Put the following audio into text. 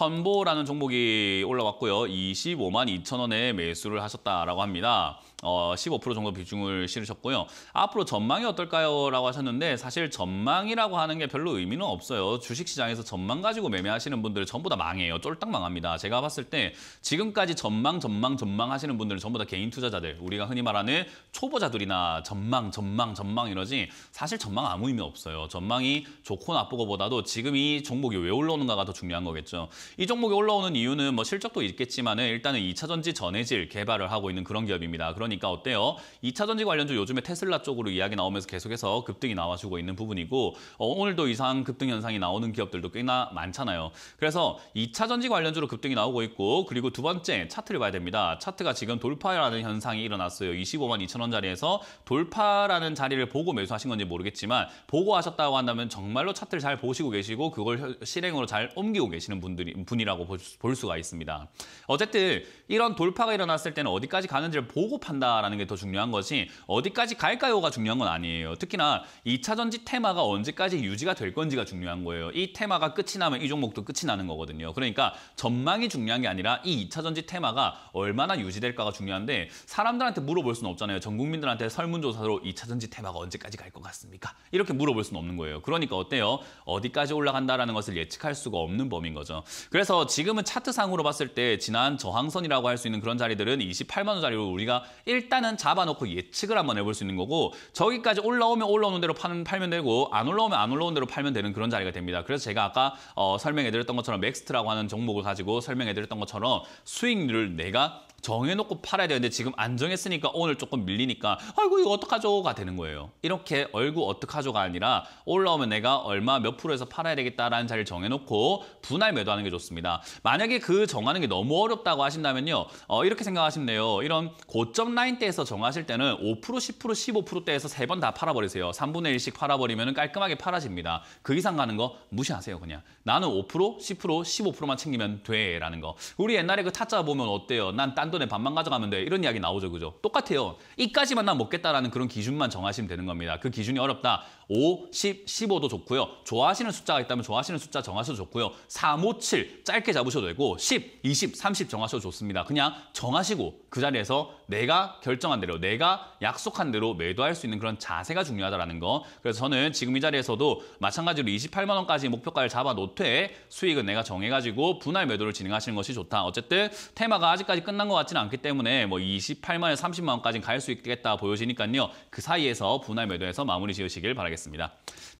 선보라는 종목이 올라왔고요. 25만 2천 원에 매수를 하셨다라고 합니다. 15% 정도 비중을 실으셨고요. 앞으로 전망이 어떨까요? 라고 하셨는데 사실 전망이라고 하는 게 별로 의미는 없어요. 주식시장에서 전망 가지고 매매하시는 분들 전부 다 망해요. 쫄딱 망합니다. 제가 봤을 때 지금까지 전망 하시는 분들은 전부 다 개인 투자자들, 우리가 흔히 말하는 초보자들이나 전망 이러지 사실 전망 아무 의미 없어요. 전망이 좋고 나쁘고보다도 지금 이 종목이 왜 올라오는가가 더 중요한 거겠죠. 이 종목이 올라오는 이유는 뭐 실적도 있겠지만은 일단은 2차 전지 전해질 개발을 하고 있는 그런 기업입니다. 그러니까 어때요? 2차 전지 관련주 요즘에 테슬라 쪽으로 이야기 나오면서 계속해서 급등이 나와주고 있는 부분이고 오늘도 이상 급등 현상이 나오는 기업들도 꽤나 많잖아요. 그래서 2차 전지 관련주로 급등이 나오고 있고 그리고 두 번째 차트를 봐야 됩니다. 차트가 지금 돌파라는 현상이 일어났어요. 25만 2천 원짜리에서 돌파라는 자리를 보고 매수하신 건지 모르겠지만 보고 하셨다고 한다면 정말로 차트를 잘 보시고 계시고 그걸 실행으로 잘 옮기고 계시는 분이라고 볼 수가 있습니다. 어쨌든 이런 돌파가 일어났을 때는 어디까지 가는지를 보고 판다라는 게 더 중요한 것이 어디까지 갈까요가 중요한 건 아니에요. 특히나 2차 전지 테마가 언제까지 유지가 될 건지가 중요한 거예요. 이 테마가 끝이 나면 이 종목도 끝이 나는 거거든요. 그러니까 전망이 중요한 게 아니라 이 2차 전지 테마가 얼마나 유지될까가 중요한데 사람들한테 물어볼 수는 없잖아요. 전 국민들한테 설문조사로 2차 전지 테마가 언제까지 갈 것 같습니까? 이렇게 물어볼 수는 없는 거예요. 그러니까 어때요? 어디까지 올라간다라는 것을 예측할 수가 없는 범인 거죠. 그래서 지금은 차트상으로 봤을 때 지난 저항선이라고 할 수 있는 그런 자리들은 28만 원짜리로 우리가 일단은 잡아놓고 예측을 한번 해볼 수 있는 거고 저기까지 올라오면 올라오는 대로 팔면 되고 안 올라오면 안 올라오는 대로 팔면 되는 그런 자리가 됩니다. 그래서 제가 아까 설명해드렸던 것처럼 맥스트라고 하는 종목을 가지고 설명해드렸던 것처럼 수익률을 내가 정해놓고 팔아야 되는데 지금 안 정했으니까 오늘 조금 밀리니까 아이고 이거 어떡하죠가 되는 거예요. 이렇게 얼구 어떡하죠가 아니라 올라오면 내가 얼마 몇 프로에서 팔아야 되겠다라는 자리를 정해놓고 분할 매도하는 게 좋습니다. 만약에 그 정하는 게 너무 어렵다고 하신다면요. 이렇게 생각하시면 돼요. 이런 고점 라인대에서 정하실 때는 5%, 10%, 15%대에서 세 번 다 팔아버리세요. 3분의 1씩 팔아버리면 깔끔하게 팔아집니다. 그 이상 가는 거 무시하세요. 그냥 나는 5%, 10%, 15%만 챙기면 돼 라는 거. 우리 옛날에 그 타짜 보면 어때요? 난 딴 돈에 반만 가져가면 돼. 이런 이야기 나오죠. 그죠? 똑같아요. 이까지만 난 먹겠다라는 그런 기준만 정하시면 되는 겁니다. 그 기준이 어렵다. 5, 10, 15도 좋고요. 좋아하시는 숫자가 있다면 좋아하시는 숫자 정하셔도 좋고요. 3, 5, 7 짧게 잡으셔도 되고 10, 20, 30 정하셔도 좋습니다. 그냥 정하시고 그 자리에서 내가 결정한 대로 내가 약속한 대로 매도할 수 있는 그런 자세가 중요하다는 거. 그래서 저는 지금 이 자리에서도 마찬가지로 28만 원까지 목표가를 잡아놓되 수익은 내가 정해가지고 분할 매도를 진행하시는 것이 좋다. 어쨌든 테마가 아직까지 끝난 것 같지는 않기 때문에 뭐 28만에 30만 원까지는 갈 수 있겠다 보여지니까요. 그 사이에서 분할 매도해서 마무리 지으시길 바라겠습니다.